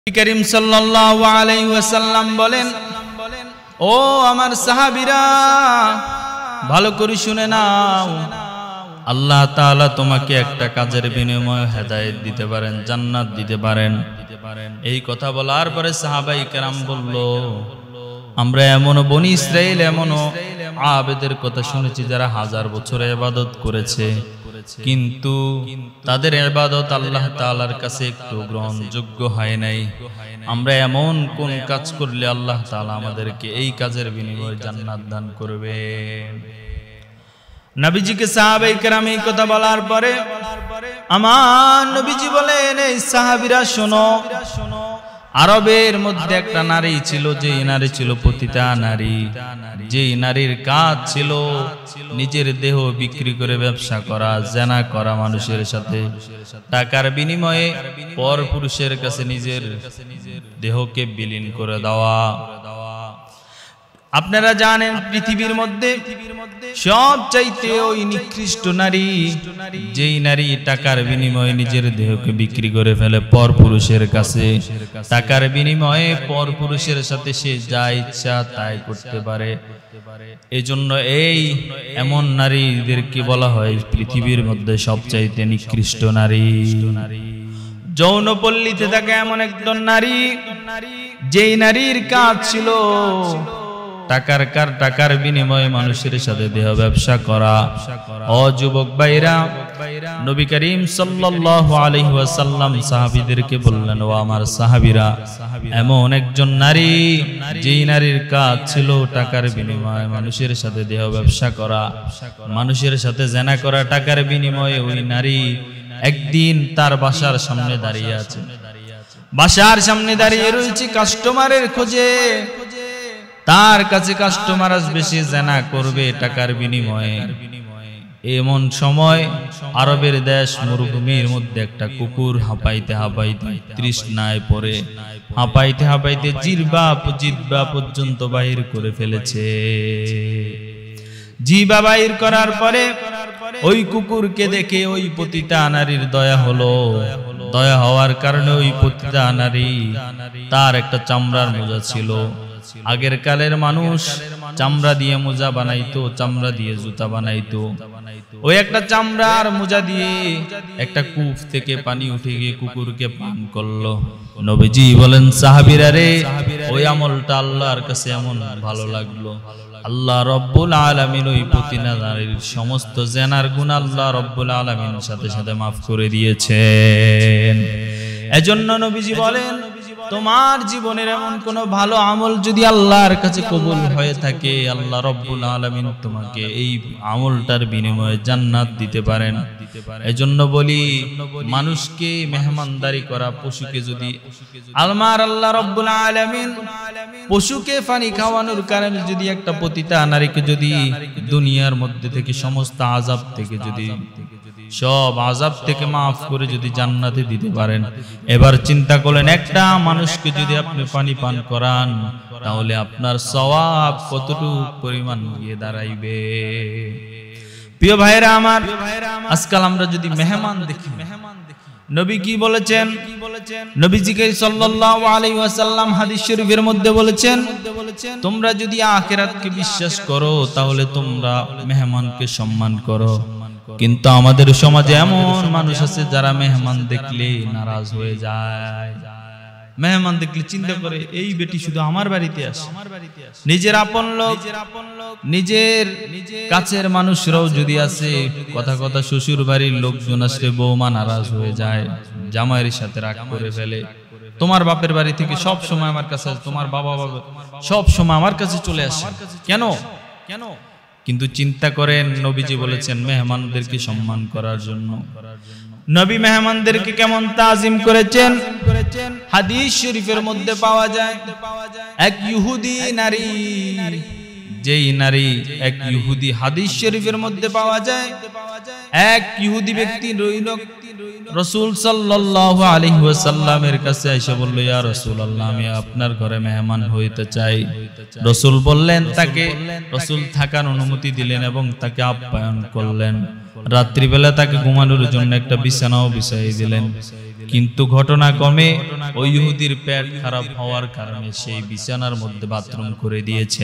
করিম সাল্লাল্লাহু আলাইহি ওয়াসাল্লাম বলেন, ও আমার সাহাবীরা ভালো করে শুনে নাও, আল্লাহ তাআলা তোমাকে একটা কাজের বিনিময়ে হেদায়েত দিতে পারেন, জান্নাত দিতে পারেন। এই কথা বলার পরে সাহাবায়ে কেরাম বলল, আমরা এমনও বনি ইসরাইল এমনও আবেদের কথা শুনেছি যারা হাজার বছর ইবাদত করেছে, কিন্তু তাদের ইবাদত আল্লাহ তাআলার কাছে একটু গ্রহণযোগ্য হয় নাই। আমরা এমন কোন কাজ করলে আল্লাহ তাআলা আমাদেরকে এই কাজের বিনিময়ে জান্নাত দান করবেন? নবীজিকে সাহাবায়ে কেরাম এই কথা বলার পরে আমার নবীজি বলেন, এই সাহাবীরা শোনো, আরবের মধ্যে একটা নারী ছিল, যে নারী ছিল পতিতা নারী, যে নারীর কাজ ছিল নিজের দেহ বিক্রি করে ব্যবসা করা, জেনা করা, মানুষের সাথে টাকার বিনিময়ে পর পুরুষের কাছে নিজের দেহকে বিলীন করে দেওয়া। আপনারা জানেন পৃথিবীর মধ্যে সবচাইতে ওই নিকৃষ্ট নারী, যেই নারী টাকার বিনিময়ে নিজের দেহকে বিক্রি করে ফেলে পর পুরুষের কাছে, টাকার বিনিময়ে পর পুরুষের সাথে সে যা ইচ্ছা তাই করতে পারে। এজন্য এই এমন নারীদেরকে বলা হয় পৃথিবীর মধ্যে সবচাইতে নিকৃষ্ট নারী। যৌনপল্লীতে থাকে এমন একজন নারী, যেই নারীর কাজ ছিল টাকার বিনিময়ে মানুষের সাথে দেহ ব্যবসা করা। ও যুবক ভাইরা, নবী করিম সাল্লাল্লাহু আলাইহি ওয়াসাল্লাম সাহাবীদেরকে বললেন, ও আমার সাহাবীরা, এমন একজন নারী, যেই নারীর কাজ ছিল টাকার বিনিময়ে মানুষের সাথে দেহ ব্যবসা করা, মানুষের সাথে জেনা করা, টাকার বিনিময়ে ওই নারী একদিন তার বাসার সামনে দাঁড়িয়ে আছে, বাসার সামনে দাঁড়িয়ে রয়েছে কাস্টমারের খোঁজে। তার কাছে কাস্টমার আসবে, সে জেনা করবে টাকার বিনিময়ে। এমন সময় আরবের দেশ মরুভূমির মধ্যে একটা কুকুর হাঁপাইতে হাঁপাইতে তৃষ্ণায় পড়ে হাঁপাইতে হাঁপাইতে জিহ্বা পর্যন্ত বাহির করে ফেলেছে। জিহ্বা বাহির করার পরে ওই কুকুরকে দেখে ওই পতিতা নারীর দয়া হলো। দয়া হওয়ার কারণে ওই পতিতা নারী, তার একটা চামড়ার মোজা ছিল। আগের কালের মানুষ চামড়া দিয়ে মোজা বানাইতো, চামড়া দিয়ে জুতা বানাইতো। ওই একটা চামড়ার মোজা দিয়ে একটা কূপ থেকে পানি উঠে গিয়ে কুকুরকে পান করলো। নবীজি বলেন, সাহাবীরা রে, ওই আমলটা আল্লাহর কাছে এমন ভালো লাগলো, আল্লাহ রব্বুল আলামিন ওই পতিতা নারীর সমস্ত জেনার গুনাহ আল্লাহ রব্বুল আলামিন সাথে সাথে মাফ করে দিয়েছেন। এজন্য নবীজি বলেন, তোমার জীবনের এমন কোন ভালো আমল যদি আল্লাহর কাছে কবুল হয়ে থাকে, আল্লাহ রব্বুল আলামিন তোমাকে এই আমলটার বিনিময়ে জান্নাত দিতে পারেন। এজন্য বলি, মানুষকে মেহমানদারি করা, পশুকে যদি আল্লাহ রব্বুল আলামিন পশুকে পানি খাওয়ানোর কারণে যদি একটা পতিতা নারীকে যদি দুনিয়ার মধ্যে থেকে সমস্ত আযাব থেকে যদি সব আযাব থেকে মাফ করে যদি জান্নাতে দিতে পারেন, এবার চিন্তা করলেন একটা মানুষকে যদি আপনি পানি পান করান, তাহলে আপনার সওয়াব কতটুকু পরিমাণ গিয়ে দাঁড়াইবে। প্রিয় ভাইরা আমার, আজকাল আমরা যদি মেহমান দেখি, নবী কি বলেছেন? নবীজি সাল্লাল্লাহু আলাইহি ওয়াসাল্লাম হাদিস শরীফের মধ্যে বলেছেন, তোমরা যদি আখিরাতকে বিশ্বাস করো তাহলে তোমরা মেহমানকে সম্মান করো। কিন্তু আমাদের সমাজে এমন মানুষ আছে যারা মেহমান দেখলে নারাজ হয়ে যায়। মেহমান দেখলে চিন্তা করে, এই বেটি শুধু আমার বাড়িতে আসে। নিজের আপন লোক, নিজের কাছের মানুষরাও যদি আসে, কথা কথা শ্বশুর বাড়ির লোকজন আসলে বৌমা নারাজ হয়ে যায়, জামাইয়ের সাথে রাগ করে ফেলে। তোমার বাপের বাড়ি থেকে সব সময় আমার কাছে, তোমার বাবা সব সময় আমার কাছে চলে আসে, কেন? কিন্তু চিন্তা করেন, নবীজি বলেছেন মেহমানদেরকে সম্মান করার জন্য। নবী মেহমানদেরকে কেমন তাজিম করেছেন হাদিস শরীফের মধ্যে পাওয়া যায়। এক ইহুদি নারী, যেই নারী, এক ইহুদি, হাদিস শরীফের মধ্যে পাওয়া যায়, এক ইহুদি ব্যক্তি রাসূল সাল্লাল্লাহু আলাইহি ওয়াসাল্লামের কাছে এসে বলল, ইয়া রাসূলুল্লাহ, আমি আপনার ঘরে মেহমান হইতে চাই। রাসূল বললেন, তাকে রাসূল থাকার অনুমতি দিলেন এবং তাকে আপ্যায়ন করলেন। রাত্রিবেলা তাকে ঘুমানোর জন্য একটা বিছানাও বিছাই দিলেন। কিন্তু ঘটনাক্রমে ওই ইহুদির পেট খারাপ হওয়ার কারণে সেই বিছানার মধ্যে বাথরুম করে দিয়েছে।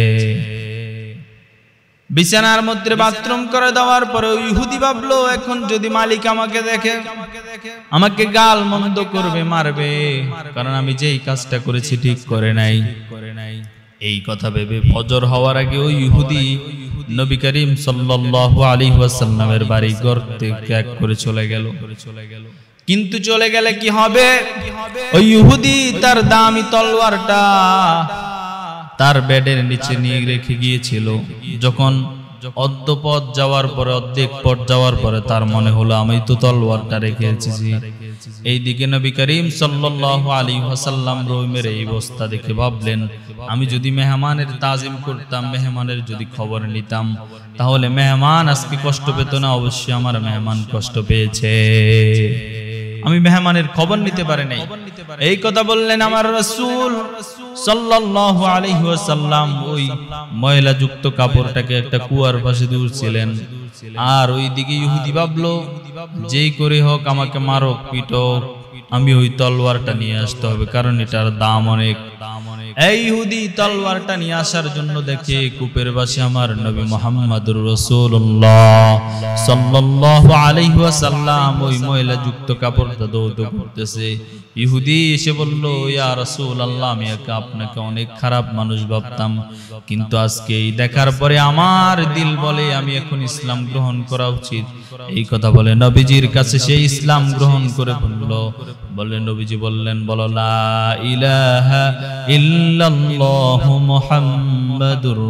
বিছানার মধ্যে বাথরুম করে দেওয়ার পরে ওই ইহুদি ভাবলো এখন যদি মালিক আমাকে দেখে আমাকে গাল মন্দ করবে, মারবে, কারণ আমি যেই কাজটা করেছি ঠিক করে নাই। এই কথা ভেবে ফজর হওয়ার আগে ওই ইহুদি নবী করিম সাল্লাল্লাহু আলাইহি ওয়াসাল্লামের বাড়ি ঘর থেকে ত্যাগ করে চলে গেল। কিন্তু চলে গেলে কি হবে, ওই ইহুদি তার দামি তলোয়ারটা তার বেডের নিচে নিয়ে রেখে গিয়েছিল। যখন অর্ধপথ যাওয়ার পরে, অর্ধেক পথ যাওয়ার পরে তার মনে হলো আমি তো তলোয়ারটা রেখে এসেছি। এইদিকে নবী করিম সাল্লাল্লাহু আলাইহি ওয়াসাল্লাম রহিমের এই অবস্থা দেখে ভাবলেন আমি যদি মেহমানের তাজিম করতাম, মেহমানের যদি খবর নিতাম, তাহলে মেহমান আজকে কষ্ট পেত না। অবশ্যই আমার মেহমান কষ্ট পেয়েছে, আমি মেহমানের খবর নিতে পারি নাই। এই কথা বললেন আমার রাসূল সাল্লাল্লাহু আলাইহি ওয়াসাল্লাম। ওই ময়লা যুক্ত কাপড়টাকে একটা কুয়ার পাশে দূরছিলেন। আর ওইদিকে ইহুদি ভাবলো যেই করে হোক আমাকে মারো পিটো, আমি ওই তলোয়ারটা নিয়ে আসতে হবে, কারণ এটার দাম অনেক। এই ইহুদি তলোয়ারটা নিয়ে আসার জন্য দেখে কূপের পাশে আমার নবী মুহাম্মদুর রাসূলুল্লাহ সাল্লাল্লাহু আলাইহি ওয়াসাল্লাম ওই ময়লা যুক্ত কাপড়টা দৌড় করতেছে। ইহুদি এসে বলল ইয়া রাসূলুল্লাহ, আমি আপনাকে অনেক খারাপ মানুষ ভাবতাম, কিন্তু আজকে এই দেখার পরে আমার দিল বলে আমি এখন ইসলাম গ্রহণ করা উচিত। এই কথা বলে নবীজির কাছে সে ইসলাম গ্রহণ করে বলল। নবীজি বললেন বলো লা ইলাহা ইল্লাল্লাহু মুহাম্মাদুর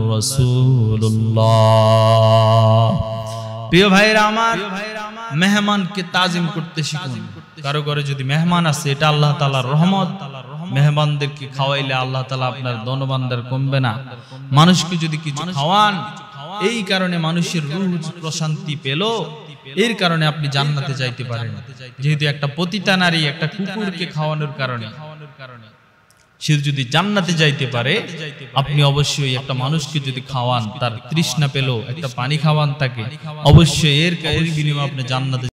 রাসূলুল্লাহ। প্রিয় ভাইরা আমার, মেহমানকে তাজিম করতে শিখুন। কারো ঘরে যদি মেহমান আছে, এটা আল্লাহ তাআলার রহমত। মেহমানদেরকে খাওয়াইলে আল্লাহ তাআলা আপনার ধনভাণ্ডার কমবে না। মানুষকে যদি কিছু খাওয়ান, এই কারণে মানুষের রূহ প্রশান্তি পেল, এর কারণে আপনি জান্নাতে যাইতে পারেন। যেহেতু একটা পতিতা নারী একটা কুকুরকে খাওয়ানোর কারণে সে যদি জান্নাতে যাইতে পারে, আপনি অবশ্যই একটা মানুষকে যদি খাওয়ান, তার তৃষ্ণা পেল, একটা পানি খাওয়ান তাকে, অবশ্যই এর বিনিময়ে আপনি জান্নাতে